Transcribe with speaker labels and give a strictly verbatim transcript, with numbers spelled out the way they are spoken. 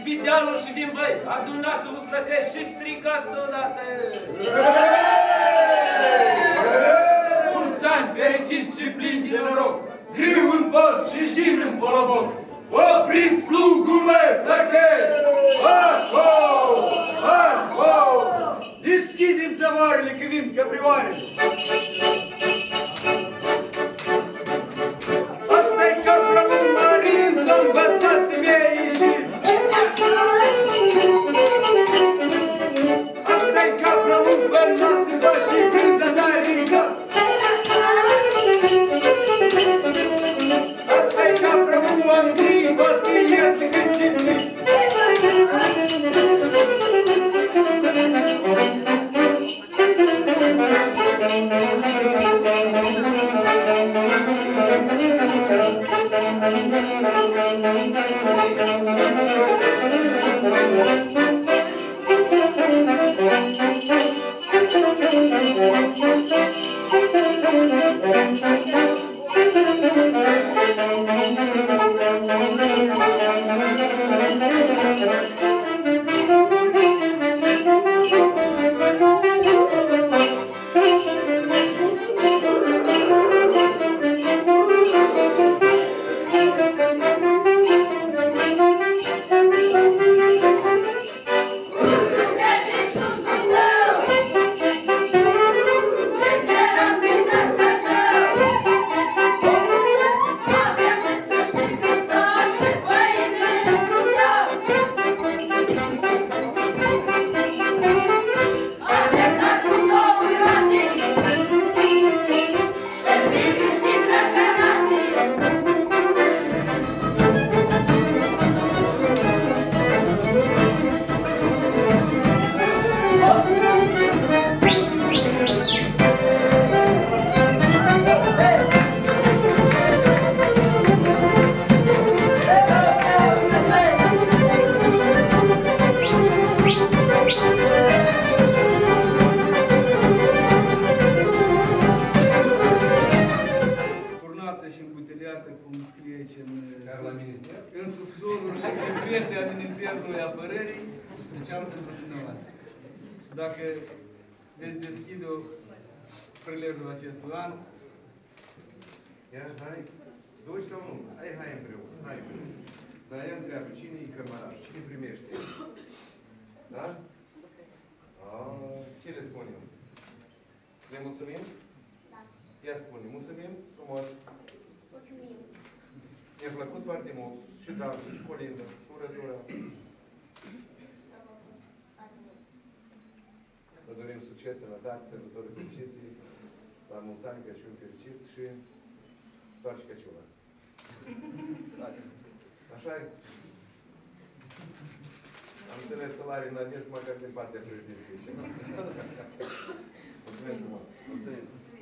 Speaker 1: pe dealul și din băi. Adunați-vă, frăcăi, și strigați odată. Mulți ani fericiți și plini de noroc, griu în pot și jin în poloboc. Opriți plugul, măi, frăcăi! Ha-ho! Ha-ho! Deschideți zăvoarele că vin căprioarele! Asta-i capralul marin, să învățați-mi aici! Asta-i capralul fărnați-vă și criza de-ari în casă! Asta-i capralul Andrei, bătâie să gândiți! În subsolul secrete a Ministerului Apărării, special pentru dumneavoastră. Dacă veți deschide prilejul acestui an.
Speaker 2: Ia, hai, duci sau nu? Hai, hai împreună, hai împreună. Dar ea întreabă, cine e cămăraș? Cine primește? Da? A, ce le spunem? Le mulțumim? Da. Ia spune, mulțumim frumos. Mulțumim. Mi-a plăcut foarte mult. Și dansul, și colindă, și urătura. Vă dorim succes, sănătate, sărbători fericite, la mulți ani, Crăciun fericit și toarce Crăciună. Așa-i? Am înțeles salarii în adins, măcar din partea președintelui. Mulțumesc frumos. Mulțumim.